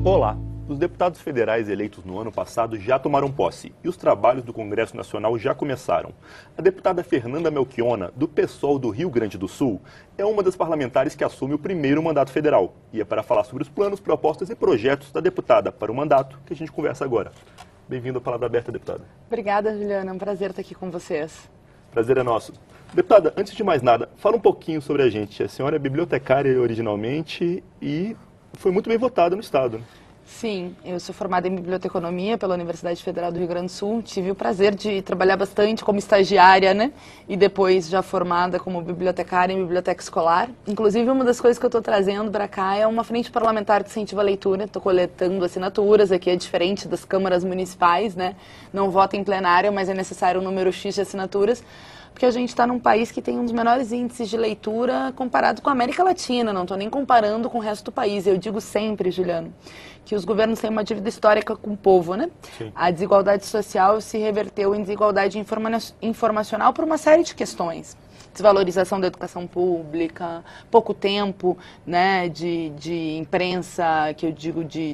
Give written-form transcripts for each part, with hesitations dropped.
Olá! Os deputados federais eleitos no ano passado já tomaram posse e os trabalhos do Congresso Nacional já começaram. A deputada Fernanda Melchiona, do PSOL do Rio Grande do Sul, é uma das parlamentares que assume o primeiro mandato federal. E é para falar sobre os planos, propostas e projetos da deputada para o mandato que a gente conversa agora. Bem-vindo à Palavra Aberta, deputada. Obrigada, Juliana. É um prazer estar aqui com vocês. Prazer é nosso. Deputada, antes de mais nada, fala um pouquinho sobre a gente. A senhora é bibliotecária originalmente e foi muito bem votada no Estado, né? Sim, eu sou formada em biblioteconomia pela Universidade Federal do Rio Grande do Sul. Tive o prazer de trabalhar bastante como estagiária, né? E depois já formada como bibliotecária em biblioteca escolar. Inclusive, uma das coisas que eu estou trazendo para cá é uma frente parlamentar que incentiva a leitura. Estou coletando assinaturas, aqui é diferente das câmaras municipais, né? Não vota em plenário, mas é necessário um número X de assinaturas, porque a gente está num país que tem um dos menores índices de leitura comparado com a América Latina. Não estou nem comparando com o resto do país. Eu digo sempre, Juliano, que os governos têm uma dívida histórica com o povo, né? Sim. A desigualdade social se reverteu em desigualdade informacional por uma série de questões. Desvalorização da educação pública, pouco tempo, né, de imprensa, que eu digo de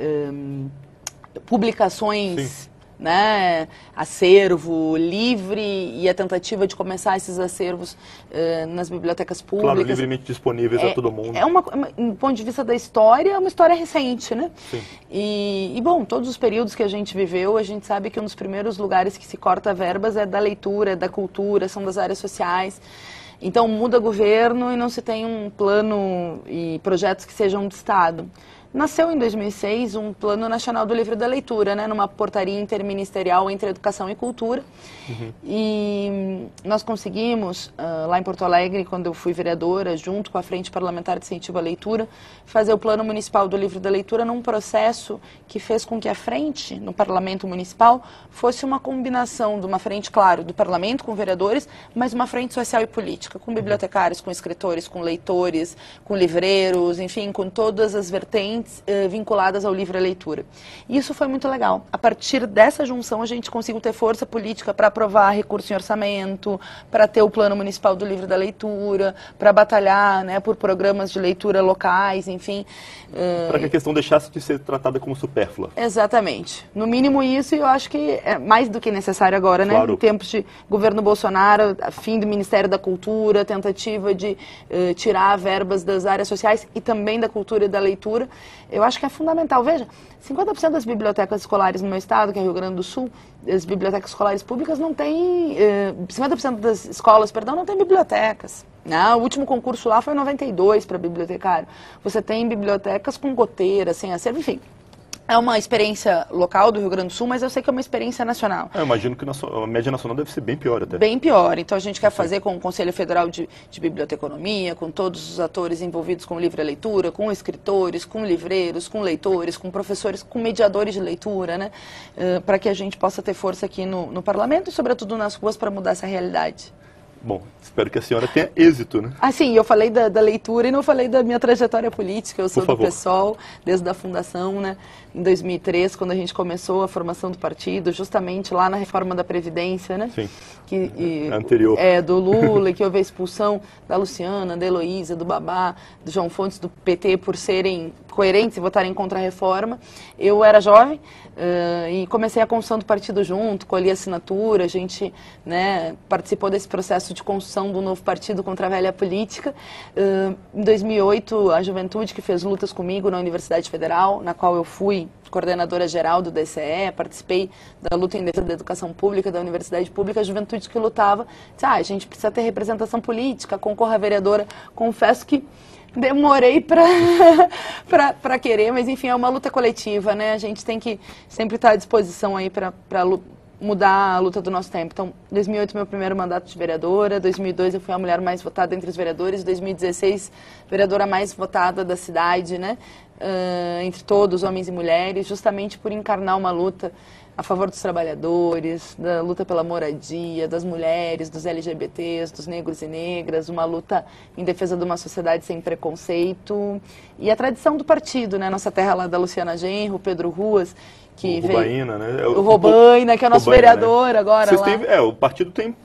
publicações... Sim. Né, acervo livre e a tentativa de começar esses acervos nas bibliotecas públicas. Claro, livremente disponíveis a todo mundo. Do ponto de vista da história, é uma história recente, né? Sim. E, bom, todos os períodos que a gente viveu, a gente sabe que um dos primeiros lugares que se corta verbas é da leitura, é da cultura, são das áreas sociais. Então, muda governo e não se tem um plano e projetos que sejam do Estado. Nasceu em 2006 um Plano Nacional do Livro e da Leitura, né, numa portaria interministerial entre Educação e Cultura. Uhum. E nós conseguimos, lá em Porto Alegre, quando eu fui vereadora, junto com a Frente Parlamentar de Incentivo à Leitura, fazer o Plano Municipal do Livro e da Leitura num processo que fez com que a frente, no Parlamento Municipal, fosse uma combinação de uma frente, claro, do Parlamento com vereadores, mas uma frente social e política, com bibliotecários, com escritores, com leitores, com livreiros, enfim, com todas as vertentes vinculadas ao livro e à leitura. E isso foi muito legal. A partir dessa junção, a gente conseguiu ter força política para aprovar recurso em orçamento, para ter o Plano Municipal do Livro e da Leitura, para batalhar, né, por programas de leitura locais, enfim. Para que a questão deixasse de ser tratada como supérflua. Exatamente. No mínimo isso, e eu acho que é mais do que necessário agora, claro. Né? Em tempos de governo Bolsonaro, fim do Ministério da Cultura, tentativa de tirar verbas das áreas sociais e também da cultura e da leitura. Eu acho que é fundamental. Veja, 50% das bibliotecas escolares no meu estado, que é Rio Grande do Sul, as bibliotecas escolares públicas não têm... 50% das escolas, perdão, não têm bibliotecas. Não, o último concurso lá foi 92 para bibliotecário. Você tem bibliotecas com goteiras, sem acervo, enfim. É uma experiência local do Rio Grande do Sul, mas eu sei que é uma experiência nacional. Eu imagino que a média nacional deve ser bem pior até. Bem pior. Então a gente quer fazer com o Conselho Federal de Biblioteconomia, com todos os atores envolvidos com livre leitura, com escritores, com livreiros, com leitores, com professores, com mediadores de leitura, né? Para que a gente possa ter força aqui no parlamento e, sobretudo, nas ruas para mudar essa realidade. Bom, espero que a senhora tenha êxito, né? Ah, sim, eu falei da leitura e não falei da minha trajetória política. Eu sou do PSOL, desde a fundação, né? Em 2003, quando a gente começou a formação do partido, justamente lá na reforma da Previdência, né? Sim, anterior. Do Lula, que houve a expulsão da Luciana, da Heloísa, do Babá, do João Fontes, do PT, por serem coerentes e votarem contra a reforma. Eu era jovem e comecei a construção do partido junto, colhi assinatura, a gente, né, participou desse processo de construção do novo partido contra a velha política. Em 2008, a juventude que fez lutas comigo na Universidade Federal, na qual eu fui coordenadora geral do DCE, participei da luta em defesa da educação pública, da universidade pública, a juventude que lutava, disse, a gente precisa ter representação política, concorra a vereadora. Confesso que demorei para querer, mas enfim, é uma luta coletiva, né? A gente tem que sempre estar à disposição aí para mudar a luta do nosso tempo. Então, 2008, meu primeiro mandato de vereadora, 2002 eu fui a mulher mais votada entre os vereadores, 2016, vereadora mais votada da cidade, né? Entre todos, homens e mulheres, justamente por encarnar uma luta a favor dos trabalhadores, da luta pela moradia, das mulheres, dos LGBTs, dos negros e negras, uma luta em defesa de uma sociedade sem preconceito. E a tradição do partido, né? Nossa terra lá da Luciana Genro, Pedro Ruas, que o Robaina, né? O Robaina, que é o nosso vereador, né? Agora lá. O partido tem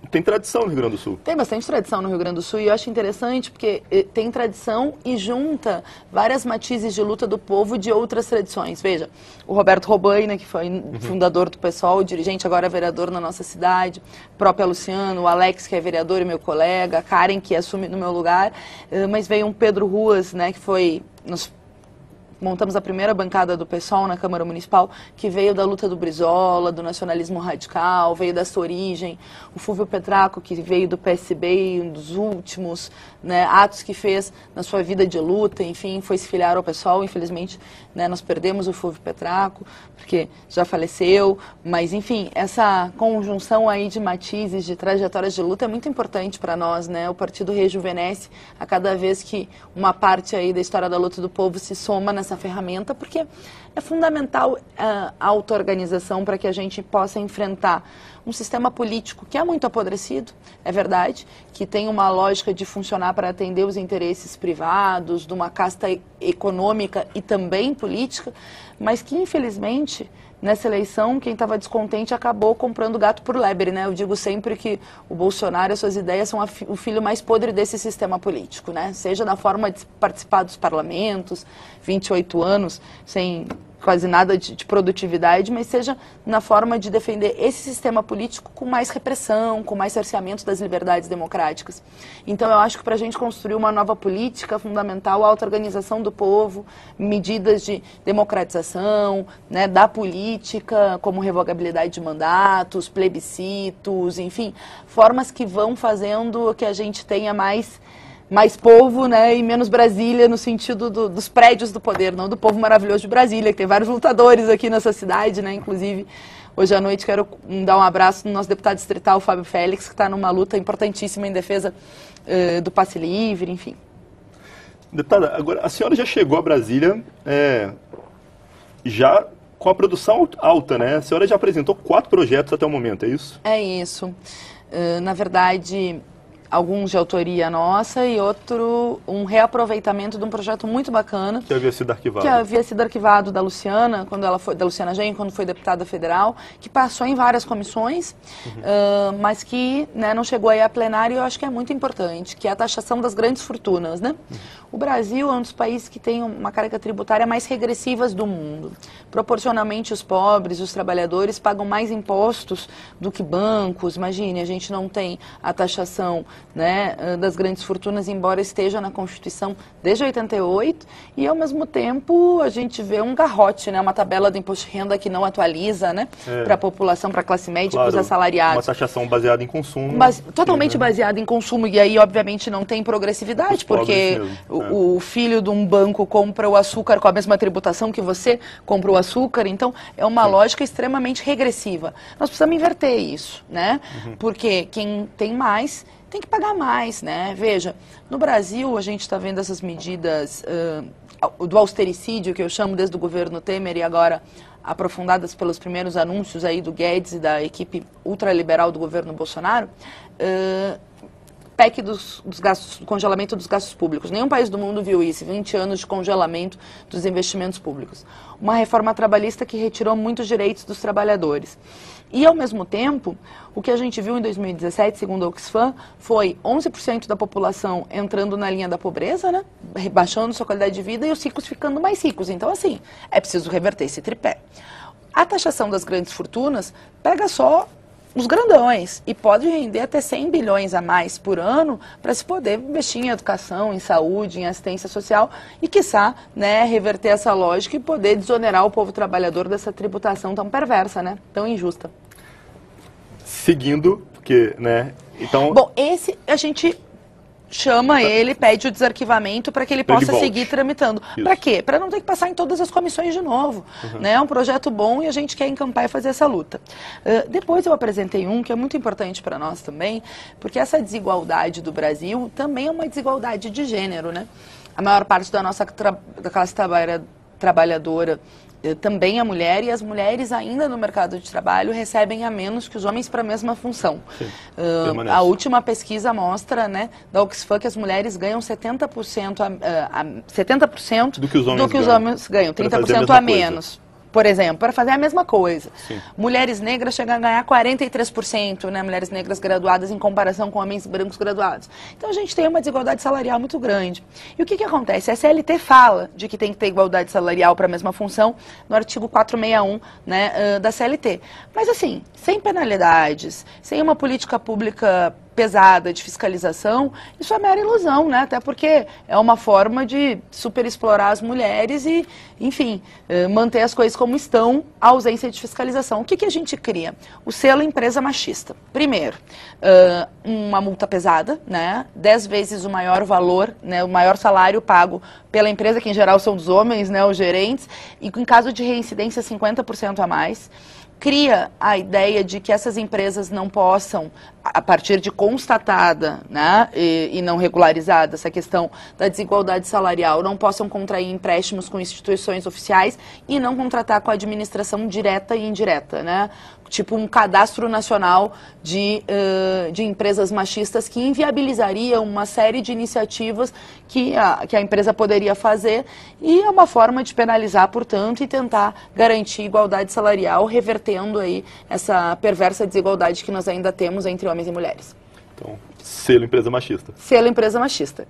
Tem tradição no Rio Grande do Sul. Tem bastante tradição no Rio Grande do Sul e eu acho interessante porque tem tradição e junta várias matizes de luta do povo de outras tradições. Veja, o Roberto Robaina, que foi fundador do PSOL, dirigente, agora é vereador na nossa cidade, a própria Luciano, o Alex, que é vereador e meu colega, a Karen, que assume no meu lugar, mas veio um Pedro Ruas, né, que foi... Montamos a primeira bancada do PSOL na Câmara Municipal, que veio da luta do Brizola, do nacionalismo radical, veio dessa origem. O Fúvio Petraco, que veio do PSB, um dos últimos, né, atos que fez na sua vida de luta, enfim, foi se filiar ao PSOL. Infelizmente, né, nós perdemos o Fúvio Petraco, porque já faleceu. Mas, enfim, essa conjunção aí de matizes, de trajetórias de luta é muito importante para nós, né? O partido rejuvenesce a cada vez que uma parte aí da história da luta do povo se soma nessa ferramenta, porque é fundamental a auto-organização para que a gente possa enfrentar um sistema político que é muito apodrecido, é verdade, que tem uma lógica de funcionar para atender os interesses privados, de uma casta econômica e também política, mas que, infelizmente, nessa eleição, quem estava descontente acabou comprando gato por lebre, né? Eu digo sempre que o Bolsonaro e as suas ideias são o filho mais podre desse sistema político, né? Seja na forma de participar dos parlamentos, 28 anos, sem quase nada de produtividade, mas seja na forma de defender esse sistema político com mais repressão, com mais cerceamento das liberdades democráticas. Então, eu acho que para a gente construir uma nova política, é fundamental a auto-organização do povo, medidas de democratização, né, da política, como revogabilidade de mandatos, plebiscitos, enfim, formas que vão fazendo que a gente tenha mais povo, né, e menos Brasília, no sentido dos prédios do poder, não do povo maravilhoso de Brasília, que tem vários lutadores aqui nessa cidade, né, inclusive hoje à noite quero dar um abraço no nosso deputado distrital, Fábio Félix, que está numa luta importantíssima em defesa do passe livre, enfim. Deputada, agora a senhora já chegou a Brasília, já com a produção alta, né? A senhora já apresentou 4 projetos até o momento, é isso? É isso. Na verdade, alguns de autoria nossa e outro, um reaproveitamento de um projeto muito bacana. Que havia sido arquivado. Que havia sido arquivado da Luciana, da Luciana Genro, quando foi deputada federal, que passou em várias comissões, mas que, né, não chegou aí a plenário, e eu acho que é muito importante, que é a taxação das grandes fortunas, né? O Brasil é um dos países que tem uma carga tributária mais regressivas do mundo. Proporcionalmente, os pobres, os trabalhadores pagam mais impostos do que bancos. Imagine, a gente não tem a taxação, né, das grandes fortunas, embora esteja na Constituição desde 88, e ao mesmo tempo a gente vê um garrote, né, uma tabela do imposto de renda que não atualiza, né, para a população, para a classe média, claro, para os assalariados. Uma taxação baseada em consumo. Totalmente baseada em consumo, e aí obviamente não tem progressividade, porque o filho de um banco compra o açúcar com a mesma tributação que você compra o açúcar, então é uma lógica extremamente regressiva. Nós precisamos inverter isso, né, porque quem tem mais tem que pagar mais, né? Veja, no Brasil a gente está vendo essas medidas do austericídio, que eu chamo desde o governo Temer e agora aprofundadas pelos primeiros anúncios aí do Guedes e da equipe ultraliberal do governo Bolsonaro, PEC dos gastos, congelamento dos gastos públicos. Nenhum país do mundo viu isso, 20 anos de congelamento dos investimentos públicos. Uma reforma trabalhista que retirou muitos direitos dos trabalhadores. E, ao mesmo tempo, o que a gente viu em 2017, segundo a Oxfam, foi 11% da população entrando na linha da pobreza, né, rebaixando sua qualidade de vida, e os ricos ficando mais ricos. Então, assim, é preciso reverter esse tripé. A taxação das grandes fortunas pega só os grandões e pode render até 100 bilhões a mais por ano para se poder investir em educação, em saúde, em assistência social e, quiçá, né, reverter essa lógica e poder desonerar o povo trabalhador dessa tributação tão perversa, né, tão injusta. Seguindo, porque, né, então... Bom, esse a gente chama ele, pede o desarquivamento para que ele possa seguir tramitando. Para quê? Para não ter que passar em todas as comissões de novo. Né? É um projeto bom e a gente quer encampar e fazer essa luta. Depois eu apresentei um que é muito importante para nós também, porque essa desigualdade do Brasil também é uma desigualdade de gênero, né? A maior parte da nossa da classe trabalhadora também é mulher, e as mulheres ainda no mercado de trabalho recebem a menos que os homens para a mesma função. A última pesquisa mostra, né, da Oxfam, que as mulheres ganham 70% do que os homens ganham, 30% a menos. por exemplo, para fazer a mesma coisa. Sim. Mulheres negras chegam a ganhar 43%, né? Mulheres negras graduadas em comparação com homens brancos graduados. Então a gente tem uma desigualdade salarial muito grande. E o que acontece? A CLT fala de que tem que ter igualdade salarial para a mesma função no artigo 461, né, da CLT. Mas assim, sem penalidades, sem uma política pública pesada de fiscalização, isso é mera ilusão, né? Até porque é uma forma de superexplorar as mulheres e, enfim, manter as coisas como estão, a ausência de fiscalização. O que a gente cria? O selo empresa machista. Primeiro, uma multa pesada, né? 10 vezes o maior valor, né? O maior salário pago pela empresa, que em geral são dos homens, né? Os gerentes, e em caso de reincidência, 50% a mais. Cria a ideia de que essas empresas não possam, a partir de constatada, né, e não regularizada essa questão da desigualdade salarial, não possam contrair empréstimos com instituições oficiais e não contratar com a administração direta e indireta, né? Tipo um cadastro nacional de empresas machistas que inviabilizaria uma série de iniciativas que a empresa poderia fazer, e é uma forma de penalizar, portanto, e tentar garantir igualdade salarial, revertendo aí essa perversa desigualdade que nós ainda temos entre homens e mulheres. Então, selo empresa machista. Selo empresa machista.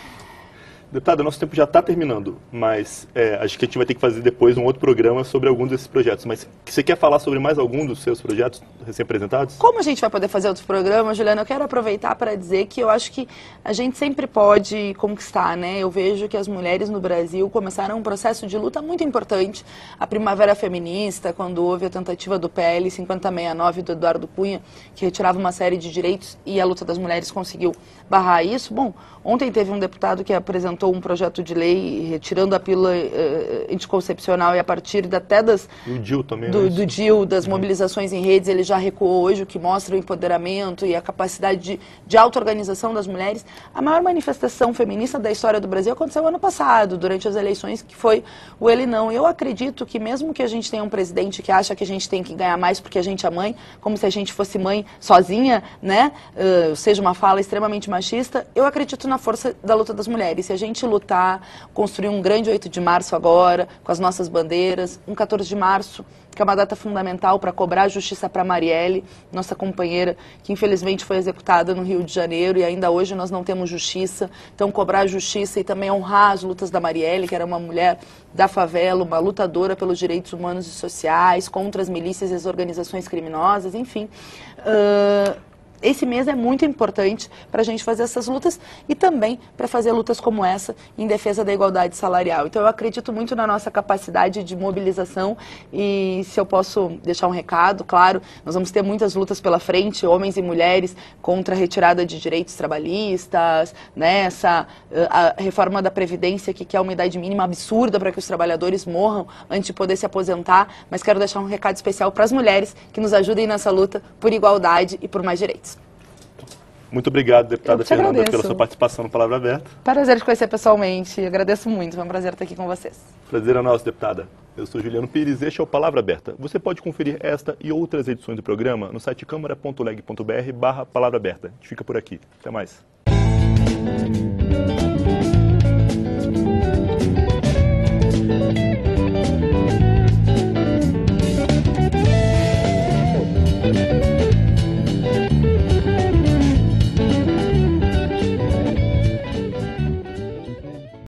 Deputada, nosso tempo já está terminando, mas acho que a gente vai ter que fazer depois um outro programa sobre alguns desses projetos. Mas você quer falar sobre mais algum dos seus projetos recém-apresentados? Como a gente vai poder fazer outros programas, Juliana, eu quero aproveitar para dizer que eu acho que a gente sempre pode conquistar, né? Eu vejo que as mulheres no Brasil começaram um processo de luta muito importante. A Primavera Feminista, quando houve a tentativa do PL 5069 do Eduardo Cunha, que retirava uma série de direitos, e a luta das mulheres conseguiu barrar isso. Bom, ontem teve um deputado que apresentou um projeto de lei retirando a pílula anticoncepcional, e a partir até das... E o DIU também, do DIU, das mobilizações em redes, ele já recuou hoje, o que mostra o empoderamento e a capacidade de auto-organização das mulheres. A maior manifestação feminista da história do Brasil aconteceu ano passado, durante as eleições, que foi o Ele Não. Eu acredito que mesmo que a gente tenha um presidente que acha que a gente tem que ganhar mais porque a gente é mãe, como se a gente fosse mãe sozinha, né? Seja uma fala extremamente machista, eu acredito na força da luta das mulheres. Se a gente lutar, construir um grande 8 de março agora, com as nossas bandeiras, um 14 de março, que é uma data fundamental para cobrar justiça para Marielle, nossa companheira, que infelizmente foi executada no Rio de Janeiro, e ainda hoje nós não temos justiça. Então, cobrar justiça e também honrar as lutas da Marielle, que era uma mulher da favela, uma lutadora pelos direitos humanos e sociais, contra as milícias e as organizações criminosas, enfim. Esse mês é muito importante para a gente fazer essas lutas e também para fazer lutas como essa em defesa da igualdade salarial. Então eu acredito muito na nossa capacidade de mobilização, e se eu posso deixar um recado, claro, nós vamos ter muitas lutas pela frente, homens e mulheres, contra a retirada de direitos trabalhistas, né, a reforma da Previdência, que quer uma idade mínima absurda para que os trabalhadores morram antes de poder se aposentar, mas quero deixar um recado especial para as mulheres que nos ajudem nessa luta por igualdade e por mais direitos. Muito obrigado, deputada Fernanda, pela sua participação no Palavra Aberta. Prazer te conhecer pessoalmente, agradeço muito, foi um prazer estar aqui com vocês. Prazer é nosso, deputada. Eu sou Juliano Pires e este é o Palavra Aberta. Você pode conferir esta e outras edições do programa no site câmara.leg.br/palavra aberta. A gente fica por aqui. Até mais.